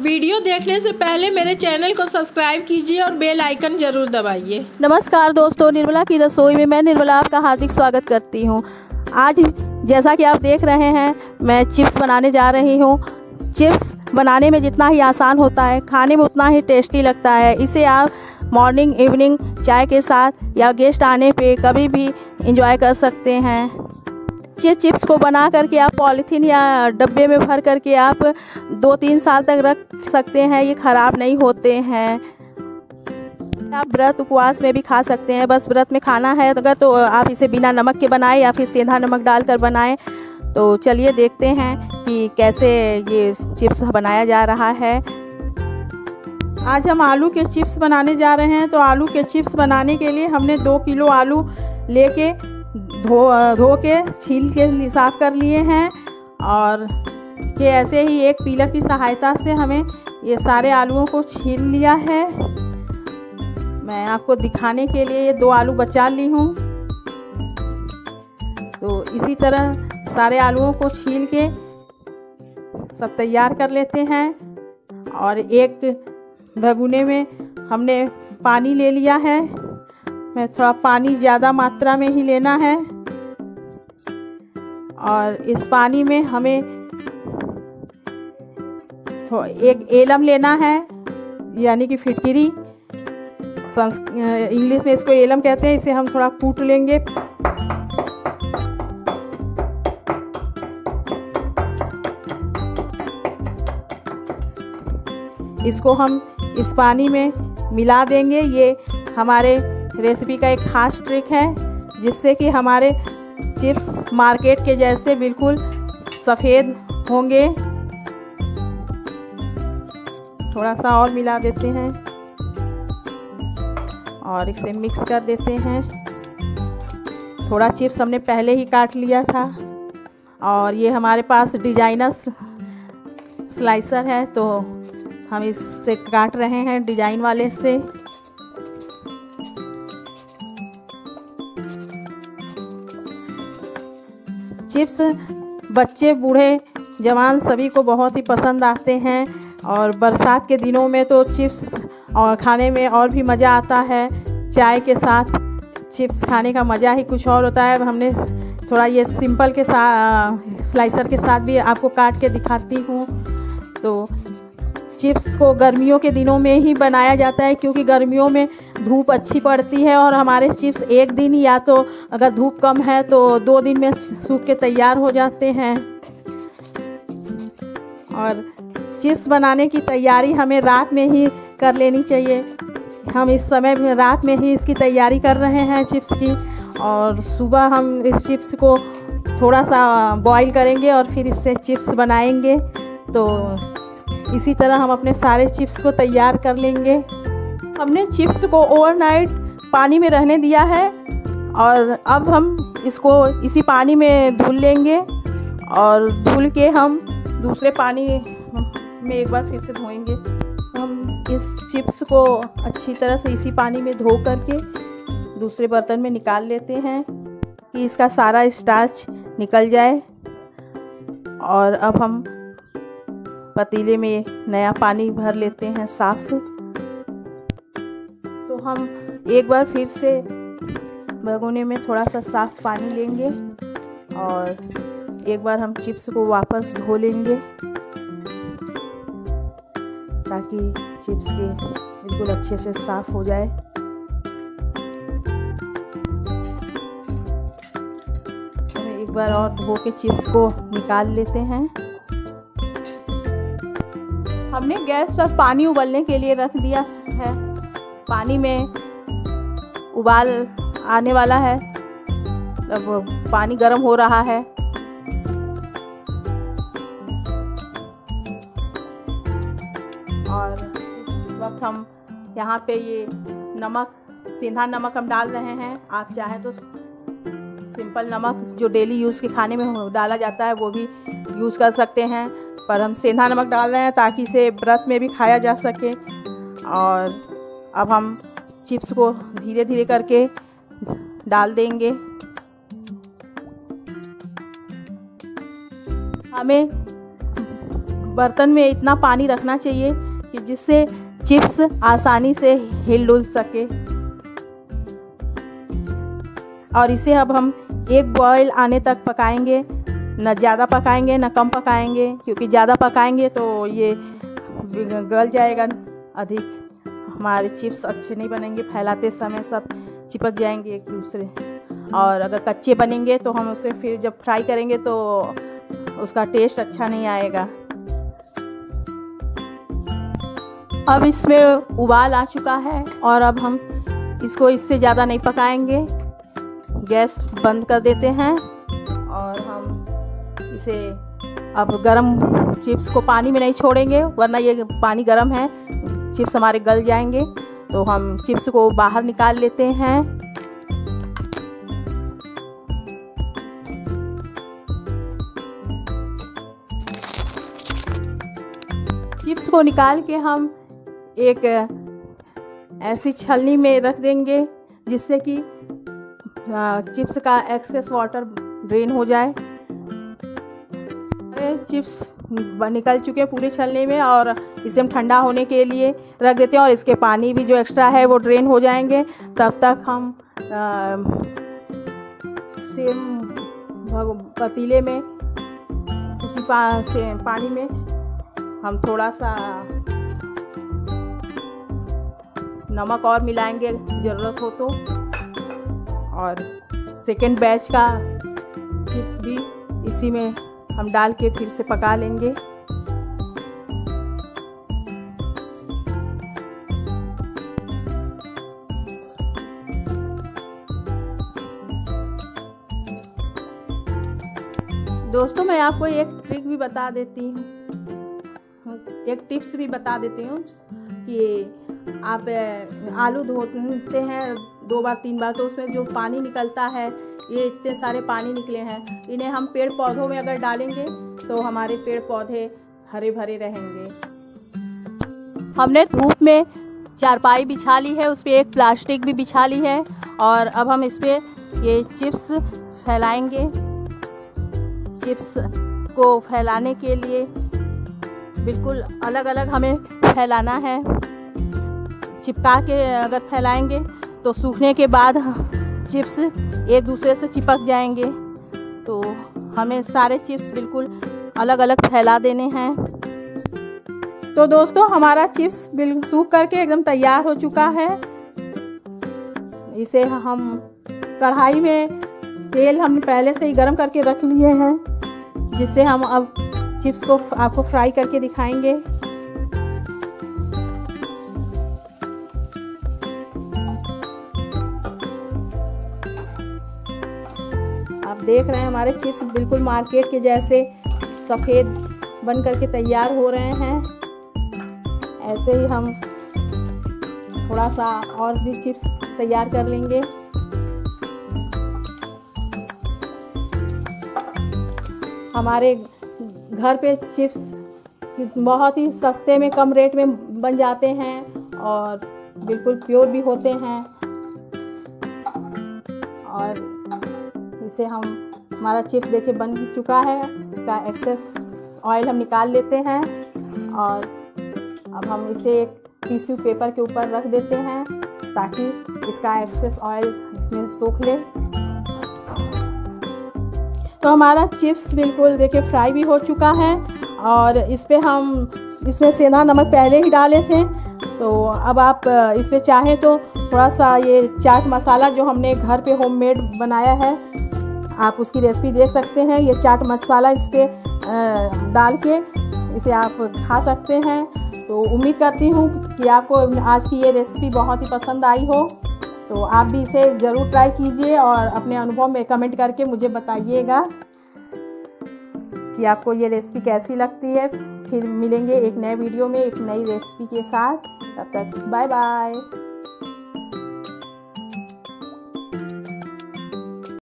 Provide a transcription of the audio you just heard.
Video देखने से पहले मेरे चैनल को सब्सक्राइब कीजिए और बेल आइकन जरूर दबाइए। नमस्कार दोस्तों, निर्मला की रसोई में मैं निर्मला आपका हार्दिक स्वागत करती हूँ। आज जैसा कि आप देख रहे हैं, मैं चिप्स बनाने जा रही हूँ। चिप्स बनाने में जितना ही आसान होता है, खाने में उतना ही टेस्टी लगता है। इसे आप मॉर्निंग इवनिंग चाय के साथ या गेस्ट आने पे कभी भी एंजॉय कर सकते हैं। ये चिप्स को बना करके आप पॉलीथीन या डब्बे में भर करके आप 2-3 साल तक रख सकते हैं। ये ख़राब नहीं होते हैं। आप व्रत उपवास में भी खा सकते हैं। बस व्रत में खाना है अगर तो आप इसे बिना नमक के बनाएं या फिर सेंधा नमक डालकर बनाएं। तो चलिए देखते हैं कि कैसे ये चिप्स बनाया जा रहा है। आज हम आलू के चिप्स बनाने जा रहे हैं। तो आलू के चिप्स बनाने के लिए हमने 2 किलो आलू लेके धो के छील के साफ़ कर लिए हैं। और ये ऐसे ही एक पीलर की सहायता से हमें ये सारे आलूओं को छील लिया है। मैं आपको दिखाने के लिए ये 2 आलू बचा ली हूँ। तो इसी तरह सारे आलूओं को छील के सब तैयार कर लेते हैं। और एक भगोने में हमने पानी ले लिया है। मैं थोड़ा पानी ज़्यादा मात्रा में ही लेना है। और इस पानी में हमें एक एलम लेना है, यानी कि फिटकिरी। इंग्लिश में इसको एलम कहते हैं। इसे हम थोड़ा कूट लेंगे। इसको हम इस पानी में मिला देंगे। ये हमारे रेसिपी का एक खास ट्रिक है, जिससे कि हमारे चिप्स मार्केट के जैसे बिल्कुल सफ़ेद होंगे। थोड़ा सा और मिला देते हैं और इसे मिक्स कर देते हैं। थोड़ा चिप्स हमने पहले ही काट लिया था। और ये हमारे पास डिजाइनर स्लाइसर है, तो हम इससे काट रहे हैं, डिजाइन वाले से। चिप्स बच्चे बूढ़े जवान सभी को बहुत ही पसंद आते हैं। और बरसात के दिनों में तो चिप्स और खाने में और भी मज़ा आता है। चाय के साथ चिप्स खाने का मज़ा ही कुछ और होता है। हमने थोड़ा ये सिंपल के साथ स्लाइसर के साथ भी आपको काट के दिखाती हूँ। तो चिप्स को गर्मियों के दिनों में ही बनाया जाता है, क्योंकि गर्मियों में धूप अच्छी पड़ती है। और हमारे चिप्स एक दिन या तो अगर धूप कम है तो 2 दिन में सूख के तैयार हो जाते हैं। और चिप्स बनाने की तैयारी हमें रात में ही कर लेनी चाहिए। हम इस समय में रात में ही इसकी तैयारी कर रहे हैं चिप्स की। और सुबह हम इस चिप्स को थोड़ा सा बॉईल करेंगे और फिर इससे चिप्स बनाएंगे। तो इसी तरह हम अपने सारे चिप्स को तैयार कर लेंगे। हमने चिप्स को ओवरनाइट पानी में रहने दिया है। और अब हम इसको इसी पानी में धुल लेंगे। और धुल के हम दूसरे पानी में एक बार फिर से धोएंगे। हम इस चिप्स को अच्छी तरह से इसी पानी में धो करके दूसरे बर्तन में निकाल लेते हैं, कि इसका सारा स्टार्च निकल जाए। और अब हम पतीले में नया पानी भर लेते हैं साफ। तो हम एक बार फिर से भगोने में थोड़ा सा साफ पानी लेंगे और एक बार हम चिप्स को वापस धो लेंगे, ताकि चिप्स के बिल्कुल अच्छे से साफ हो जाए। तो एक बार और धो के चिप्स को निकाल लेते हैं। हमने गैस पर पानी उबलने के लिए रख दिया है। पानी में उबाल आने वाला है। अब पानी गर्म हो रहा है। और इस वक्त हम यहाँ पे ये नमक, सेंधा नमक हम डाल रहे हैं। आप चाहें तो सिंपल नमक जो डेली यूज़ के खाने में डाला जाता है वो भी यूज़ कर सकते हैं, पर हम सेंधा नमक डाल रहे हैं ताकि इसे व्रत में भी खाया जा सके। और अब हम चिप्स को धीरे धीरे करके डाल देंगे। हमें बर्तन में इतना पानी रखना चाहिए कि जिससे चिप्स आसानी से हिल डुल सके। और इसे अब हम एक बॉयल आने तक पकाएंगे, न ज़्यादा पकाएंगे न कम पकाएंगे, क्योंकि ज़्यादा पकाएंगे तो ये गल जाएगा अधिक, हमारे चिप्स अच्छे नहीं बनेंगे, फैलाते समय सब चिपक जाएंगे एक दूसरे। और अगर कच्चे बनेंगे तो हम उसे फिर जब फ्राई करेंगे तो उसका टेस्ट अच्छा नहीं आएगा। अब इसमें उबाल आ चुका है और अब हम इसको इससे ज़्यादा नहीं पकाएंगे, गैस बंद कर देते हैं। और हम इसे अब गरम चिप्स को पानी में नहीं छोड़ेंगे, वरना ये पानी गरम है, चिप्स हमारे गल जाएंगे। तो हम चिप्स को बाहर निकाल लेते हैं। चिप्स को निकाल के हम एक ऐसी छलनी में रख देंगे जिससे कि चिप्स का एक्सेस वाटर ड्रेन हो जाए। चिप्स निकल चुके हैं पूरे छलने में और इसे हम ठंडा होने के लिए रख देते हैं और इसके पानी भी जो एक्स्ट्रा है वो ड्रेन हो जाएंगे। तब तक हम सेम पतीले में उसी पानी में हम थोड़ा सा नमक और मिलाएंगे ज़रूरत हो तो। और सेकेंड बैच का चिप्स भी इसी में हम डाल के फिर से पका लेंगे। दोस्तों मैं आपको एक ट्रिक भी बता देती हूँ, एक टिप्स भी बता देती हूँ कि आप आलू धोते हैं 2 बार 3 बार तो उसमें जो पानी निकलता है, ये इतने सारे पानी निकले हैं, इन्हें हम पेड़ पौधों में अगर डालेंगे तो हमारे पेड़ पौधे हरे भरे रहेंगे। हमने धूप में चारपाई बिछा ली है, उस पर एक प्लास्टिक भी बिछा ली है और अब हम इस पर ये चिप्स फैलाएंगे। चिप्स को फैलाने के लिए बिल्कुल अलग अलग हमें फैलाना है। चिपका के अगर फैलाएंगे तो सूखने के बाद चिप्स एक दूसरे से चिपक जाएंगे। तो हमें सारे चिप्स बिल्कुल अलग अलग फैला देने हैं। तो दोस्तों हमारा चिप्स बिल्कुल सूख करके एकदम तैयार हो चुका है। इसे हम कढ़ाई में तेल हम पहले से ही गरम करके रख लिए हैं, जिससे हम अब चिप्स को आपको फ्राई करके दिखाएंगे। आप देख रहे हैं हमारे चिप्स बिल्कुल मार्केट के जैसे सफ़ेद बन करके तैयार हो रहे हैं। ऐसे ही हम थोड़ा सा और भी चिप्स तैयार कर लेंगे। हमारे घर पे चिप्स बहुत ही सस्ते में कम रेट में बन जाते हैं और बिल्कुल प्योर भी होते हैं। और इसे हमारा चिप्स देखिए बन चुका है। इसका एक्सेस ऑयल हम निकाल लेते हैं और अब हम इसे एक टिश्यू पेपर के ऊपर रख देते हैं ताकि इसका एक्सेस ऑयल इसमें सोख ले। तो हमारा चिप्स बिल्कुल देखिए फ्राई भी हो चुका है और इसमें सेंधा नमक पहले ही डाले थे। तो अब आप इसमें चाहें तो थोड़ा सा ये चाट मसाला जो हमने घर पे होममेड बनाया है, आप उसकी रेसिपी देख सकते हैं। ये चाट मसाला इस पर डाल के इसे आप खा सकते हैं। तो उम्मीद करती हूँ कि आपको आज की ये रेसिपी बहुत ही पसंद आई हो। तो आप भी इसे ज़रूर ट्राई कीजिए और अपने अनुभव में कमेंट करके मुझे बताइएगा कि आपको ये रेसिपी कैसी लगती है। फिर मिलेंगे एक नए वीडियो में एक नई रेसिपी के साथ। तब तक बाय बाय।